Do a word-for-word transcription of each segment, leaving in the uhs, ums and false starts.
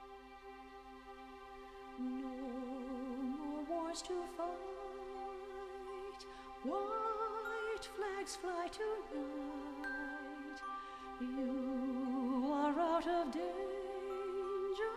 No more wars to fight, white flags fly tonight. You are out of danger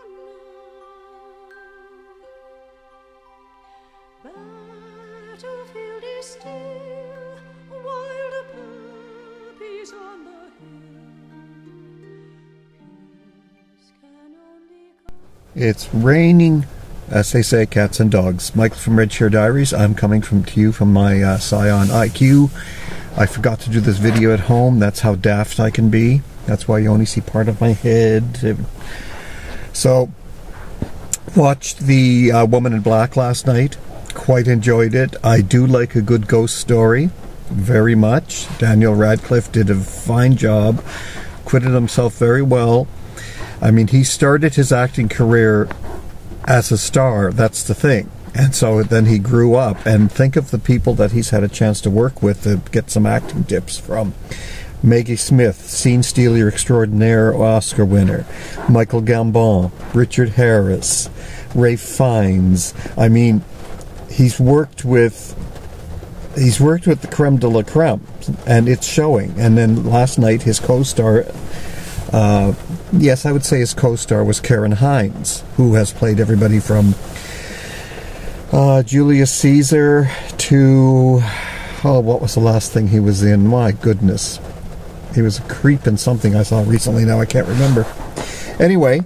now. Battlefield is still, while the poppies on the hill. Peace can only come. It's raining, as they say, cats and dogs. Michael from Red Chair Diaries. I'm coming from to you from my uh, Scion I Q. I forgot to do this video at home. That's how daft I can be. That's why you only see part of my head. So, watched The uh, Woman in Black last night. Quite enjoyed it. I do like a good ghost story. Very much. Daniel Radcliffe did a fine job. Acquitted himself very well. I mean, he started his acting career as a star. That's the thing. And so then he grew up. And think of the people that he's had a chance to work with to get some acting tips from. Maggie Smith, Scene Stealer Extraordinaire Oscar winner. Michael Gambon, Richard Harris, Ralph Fiennes. I mean, he's worked with he's worked with the creme de la creme, and it's showing. And then last night his co-star, uh, yes, I would say his co-star was Karen Hines, who has played everybody from uh, Julius Caesar to, oh, what was the last thing he was in? My goodness. He was a creep in something I saw recently. Now I can't remember. Anyway,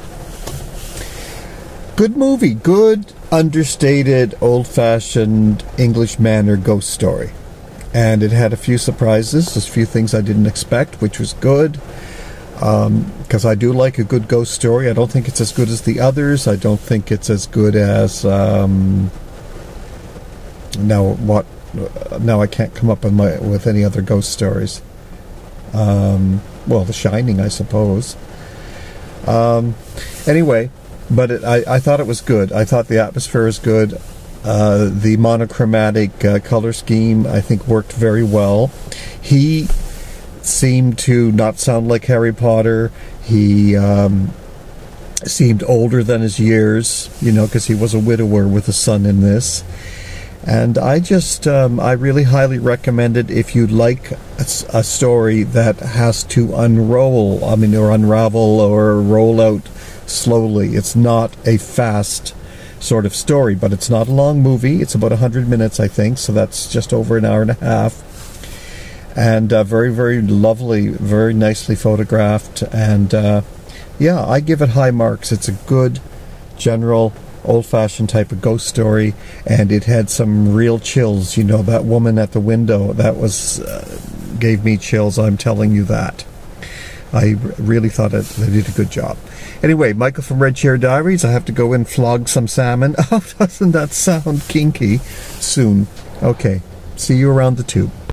good movie. Good, understated, old-fashioned English manner ghost story. And it had a few surprises. There's a few things I didn't expect, which was good. Because um, I do like a good ghost story. I don't think it's as good as the others. I don't think it's as good as... Um, now, what... Now I can't come up with, my, with any other ghost stories. Um, well, The Shining, I suppose. Um, anyway, but it, I, I thought it was good. I thought the atmosphere is good. Uh, the monochromatic uh, color scheme, I think, worked very well. He seemed to not sound like Harry Potter. He um, seemed older than his years, you know, because he was a widower with a son in this. And I just, um, I really highly recommend it if you like a, a story that has to unroll, I mean, or unravel or roll out slowly. It's not a fast sort of story, but it's not a long movie. It's about one hundred minutes, I think, so that's just over an hour and a half. And uh, very, very lovely, very nicely photographed. And uh, yeah, I give it high marks. It's a good, general, old-fashioned type of ghost story, and it had some real chills. You know, that woman at the window, that was uh, gave me chills, I'm telling you that. I really thought it, they did a good job. Anyway, Michael from Red Chair Diaries. I have to go and flog some salmon. Oh, doesn't that sound kinky? Soon. Okay, see you around the tube.